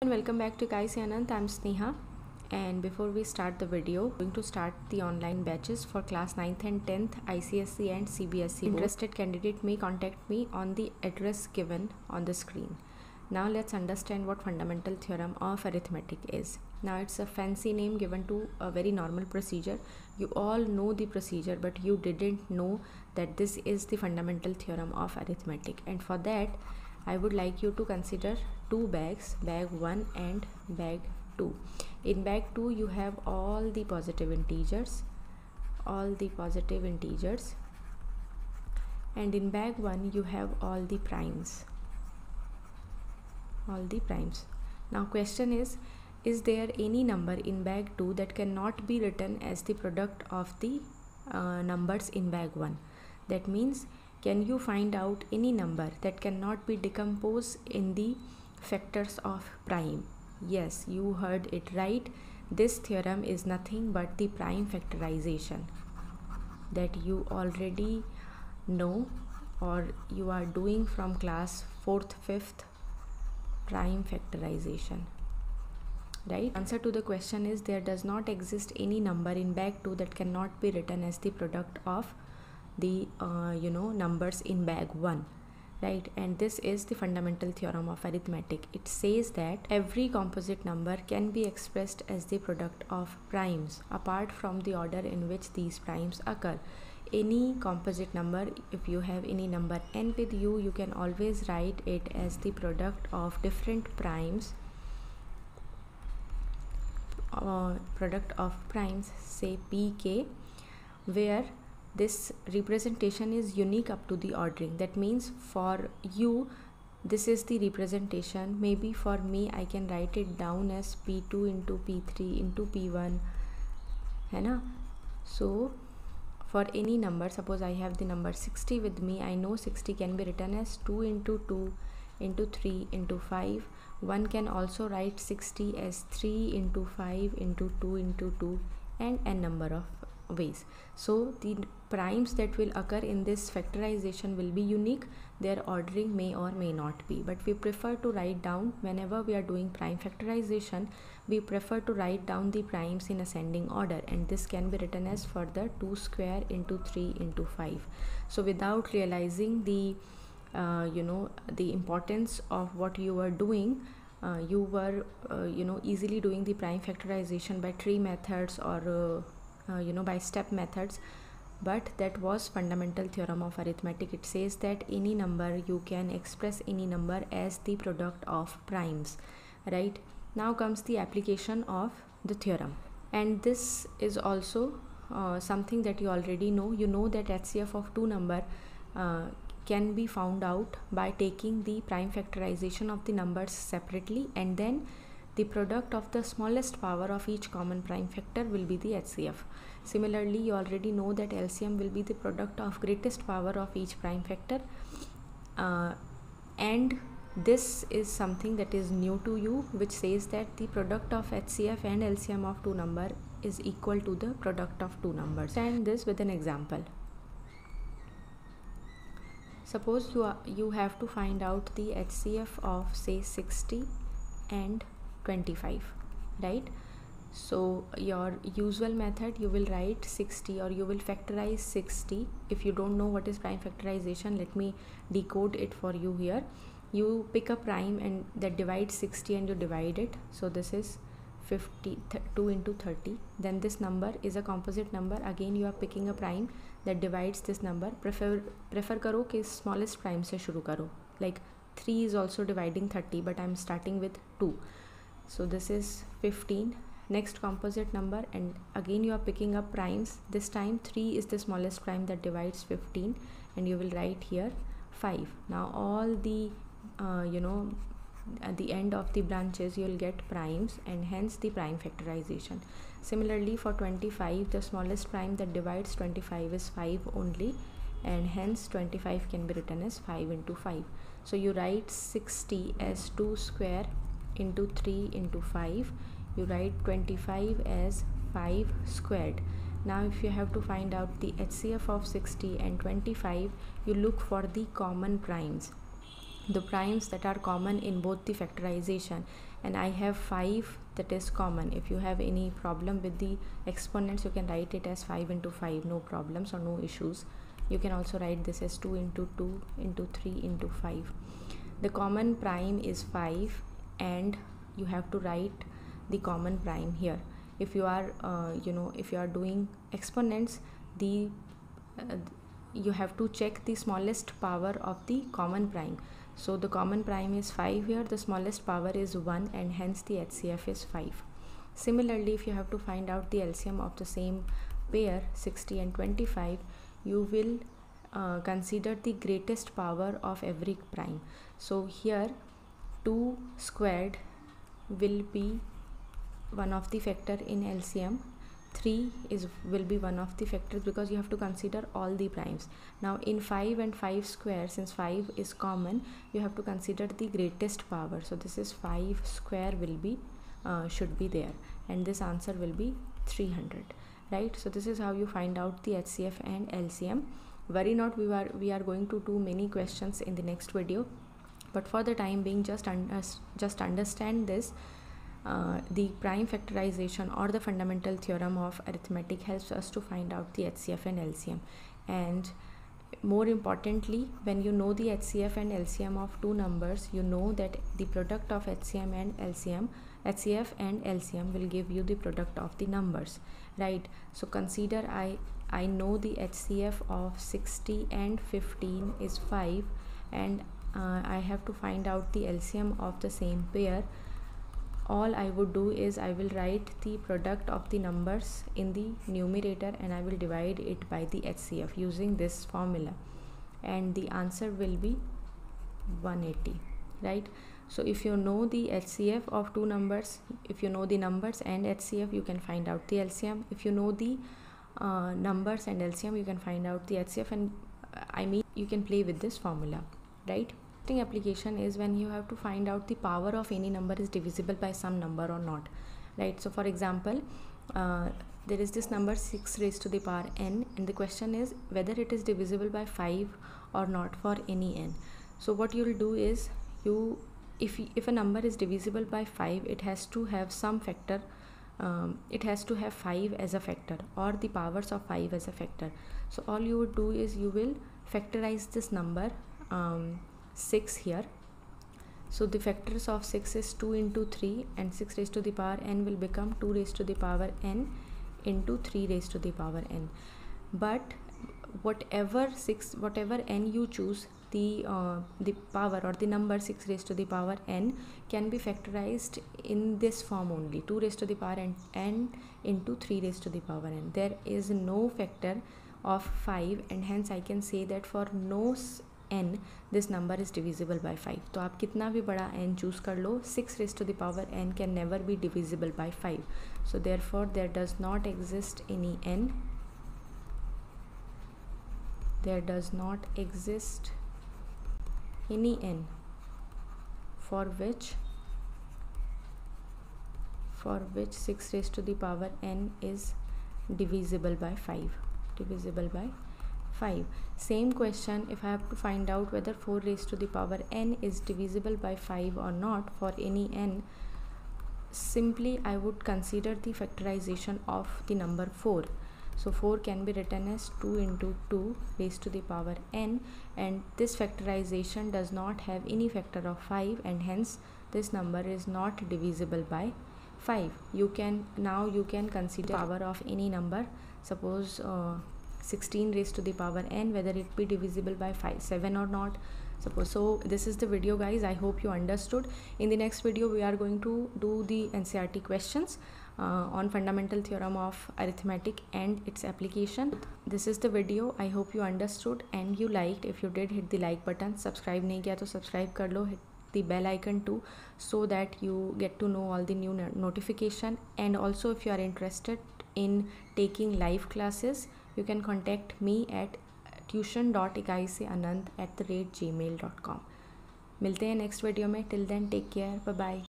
And welcome back to Kai Anand. I'm Sneha, and before we start the video, we're going to start the online batches for class 9th and 10th ICSE and CBSE. Interested candidate may contact me on the address given on the screen. Now let's understand what fundamental theorem of arithmetic is. Now it's a fancy name given to a very normal procedure. You all know the procedure, but you didn't know that this is the fundamental theorem of arithmetic, and for that I would like you to consider two bags, bag 1 and bag 2. In bag 2 you have all the positive integers, and in bag 1 you have all the primes. Now question is there any number in bag 2 that cannot be written as the product of the numbers in bag 1? That means, can you find out any number that cannot be decomposed in the factors of prime? Yes, you heard it right. This theorem is nothing but the prime factorization that you already know, or you are doing from class 4th, 5th, prime factorization. Right? Answer to the question is, there does not exist any number in bag 2 that cannot be written as the product of the numbers in bag 1, right? And this is the fundamental theorem of arithmetic. It says that every composite number can be expressed as the product of primes apart from the order in which these primes occur. Any composite number, if you have any number n with you, you can always write it as the product of different primes, say pk, where this representation is unique up to the ordering. That means for you this is the representation. Maybe for me I can write it down as p2 into p3 into p1, है ना? So for any number, suppose I have the number 60 with me, I know 60 can be written as 2 into 2 into 3 into 5. One can also write 60 as 3 into 5 into 2 into 2 and n number of ways. So the primes that will occur in this factorization will be unique. Their ordering may or may not be, but we prefer to write down, whenever we are doing prime factorization, we prefer to write down the primes in ascending order, and this can be written as further 2 square into 3 into 5. So without realizing the the importance of what you were doing, you were easily doing the prime factorization by tree methods or by step methods, but that was fundamental theorem of arithmetic. It says that any number, you can express any number as the product of primes, right? Now comes the application of the theorem, and this is also something that you already know. You know that HCF of two number can be found out by taking the prime factorization of the numbers separately, and then the product of the smallest power of each common prime factor will be the HCF. Similarly, you already know that LCM will be the product of greatest power of each prime factor, and this is something that is new to you, which says that the product of HCF and LCM of two number is equal to the product of two numbers. And this with an example. Suppose you have to find out the HCF of say 60 and 25, right? So your usual method, you will write 60, or you will factorize 60. If you don't know what is prime factorization, let me decode it for you here. You pick a prime and that divides 60 and you divide it. So this is 2 into 30. Then this number is a composite number. Again you are picking a prime that divides this number. Prefer करो कि smallest prime से शुरू करो. Like 3 is also dividing 30, but I am starting with 2. So this is 15. Next composite number, and again you are picking up primes. This time 3 is the smallest prime that divides 15, and you will write here 5. Now all the at the end of the branches you will get primes, and hence the prime factorization. Similarly for 25, the smallest prime that divides 25 is 5 only, and hence 25 can be written as 5 into 5. So you write 60 as 2 square into 3 into 5. You write 25 as 5 squared. Now if you have to find out the HCF of 60 and 25, you look for the common primes. the primes that are common in both the factorization, and I have 5 that is common. If you have any problem with the exponents, you can write it as 5 into 5, no problems or no issues. You can also write this as 2 into 2 into 3 into 5. The common prime is 5, and you have to write the common prime here. If you are if you are doing exponents, you have to check the smallest power of the common prime. So the common prime is 5 here, the smallest power is 1, and hence the HCF is 5. Similarly, if you have to find out the LCM of the same pair 60 and 25, you will consider the greatest power of every prime. So here 2 squared will be one of the factor in LCM, 3 will be one of the factors, because you have to consider all the primes. Now in 5 and 5 square, since 5 is common, you have to consider the greatest power. So this is 5 square will be should be there, and this answer will be 300, right? So this is how you find out the HCF and LCM. Worry not, we are going to do many questions in the next video, but for the time being, just understand this. The prime factorization or the fundamental theorem of arithmetic helps us to find out the HCF and LCM. And more importantly, when you know the HCF and LCM of two numbers, you know that the product of HCF and LCM will give you the product of the numbers, right? So consider I know the HCF of 60 and 15 is 5, and I have to find out the LCM of the same pair. All I would do is I will write the product of the numbers in the numerator, and I will divide it by the HCF using this formula, and the answer will be 180, right? So if you know the HCF of two numbers, if you know the numbers and HCF, you can find out the LCM. If you know the numbers and LCM, you can find out the HCF, and I mean you can play with this formula, right? Application is when you have to find out the power of any number is divisible by some number or not, right? So for example, there is this number 6 raised to the power n, and the question is whether it is divisible by 5 or not for any n. So what you will do is, if a number is divisible by 5, it has to have some factor. It has to have 5 as a factor, or the powers of 5 as a factor. So all you would do is you will factorize this number 6 here. So the factors of 6 is 2 into 3, and 6 raised to the power n will become 2 raised to the power n into 3 raised to the power n. But whatever n you choose, the power or the number 6 raised to the power n can be factorized in this form only, 2 raised to the power n into 3 raised to the power n. There is no factor of 5, and hence I can say that for no n this number is divisible by 5. तो आप कितना भी बड़ा n choose कर लो, 6 raised to the power n can never be divisible by 5. So therefore there does not exist any n. There does not exist any n for which 6 raised to the power n is divisible by 5. Divisible by 5. Same question, if I have to find out whether 4 raised to the power n is divisible by 5 or not for any n, simply I would consider the factorization of the number 4. So 4 can be written as 2 into 2 raised to the power n, and this factorization does not have any factor of 5, and hence this number is not divisible by 5. You can consider power of any number. Suppose 16 raised to the power n, whether it be divisible by 7 or not. Suppose. So this is the video, guys. I hope you understood. In the next video we are going to do the NCERT questions on fundamental theorem of arithmetic and its application. This is the video. I hope you understood and you liked. If you did, hit the like button. Subscribe नहीं किया तो subscribe कर लो. Hit the bell icon too, so that you get to know all the new notification. And also, if you are interested in taking live classes, you can contact me at tuition.ikaiseanand@gmail.com. मिलते हैं next video में. Till then take care. Bye bye.